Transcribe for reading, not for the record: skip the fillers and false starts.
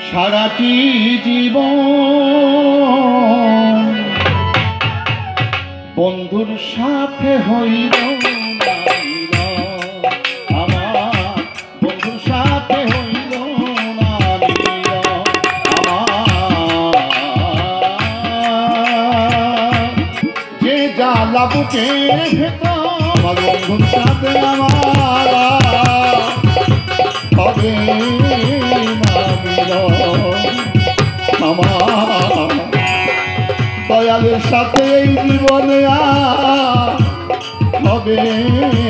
সারাটি জীবন বন্ধুর সাথে হইল না মিলন, আমার বন্ধুর সাথে হইল না মিলন, আমার যে জ্বালা বুকের ভেতর আমার বন্ধুর সাথে আমার হবে না মিলন, আমার দয়ালের সাথে এই জীবনে হবে